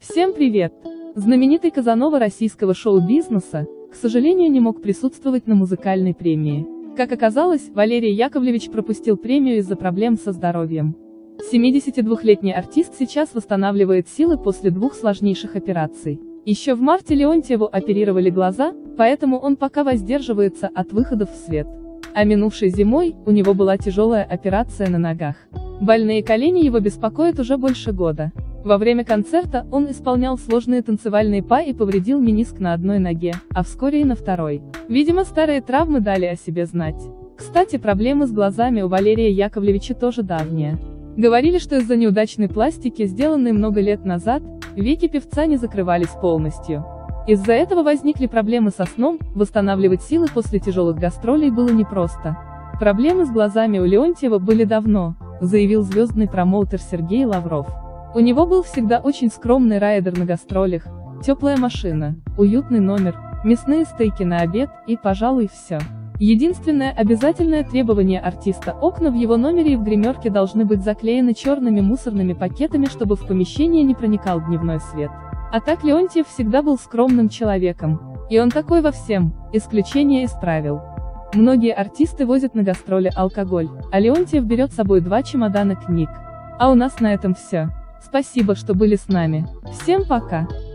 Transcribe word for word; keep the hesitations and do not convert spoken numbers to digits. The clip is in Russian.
Всем привет! Знаменитый Казанова российского шоу-бизнеса, к сожалению, не мог присутствовать на музыкальной премии. Как оказалось, Валерий Яковлевич пропустил премию из-за проблем со здоровьем. семидесятидвухлетний артист сейчас восстанавливает силы после двух сложнейших операций. Еще в марте Леонтьеву оперировали глаза, поэтому он пока воздерживается от выходов в свет. А минувшей зимой, у него была тяжелая операция на ногах. Больные колени его беспокоят уже больше года. Во время концерта он исполнял сложные танцевальные па и повредил мениск на одной ноге, а вскоре и на второй. Видимо, старые травмы дали о себе знать. Кстати, проблемы с глазами у Валерия Яковлевича тоже давние. Говорили, что из-за неудачной пластики, сделанной много лет назад, веки певца не закрывались полностью. Из-за этого возникли проблемы со сном, восстанавливать силы после тяжелых гастролей было непросто. Проблемы с глазами у Леонтьева были давно, заявил звездный промоутер Сергей Лавров. У него был всегда очень скромный райдер на гастролях, теплая машина, уютный номер, мясные стейки на обед и, пожалуй, все. Единственное обязательное требование артиста – окна в его номере и в гримерке должны быть заклеены черными мусорными пакетами, чтобы в помещение не проникал дневной свет. А так Леонтьев всегда был скромным человеком. И он такой во всем, исключение из правил. Многие артисты возят на гастроли алкоголь, а Леонтьев берет с собой два чемодана книг. А у нас на этом все. Спасибо, что были с нами. Всем пока!